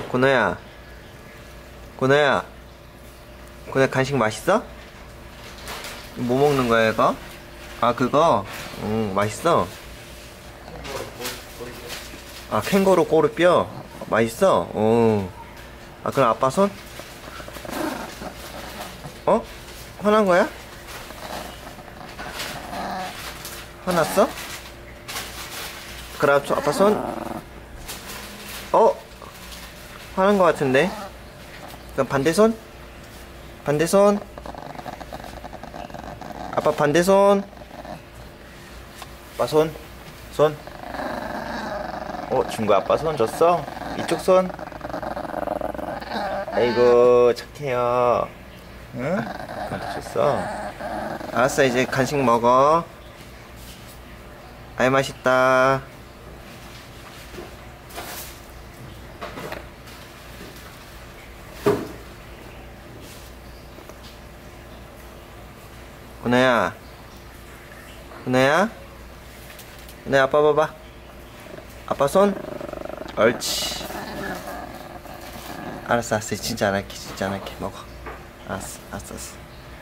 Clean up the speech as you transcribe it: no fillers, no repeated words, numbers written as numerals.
고나야, 고나야, 고나 간식 맛있어? 뭐 먹는 거야 이거? 아 그거? 맛있어? 아 캥거루 꼬리뼈? 맛있어? 아 그럼 아빠 손? 어? 화난 거야? 화났어? 그럼 아빠 손? 화난 거 같은데? 그럼 반대손? 반대손? 아빠 반대손? 아빠 손? 손? 준거 아빠 손 줬어? 이쪽 손? 아이고 착해요. 응? 그한테 줬어? 알았어 이제 간식 먹어. 아이 맛있다. 은혜야, 은혜야, 은혜 아빠 봐봐. 아빠 손? 옳지. 알았어, 알았어. 진짜 안 할게, 진짜 안 할게. 먹어. 알았어, 알았어, 알았어.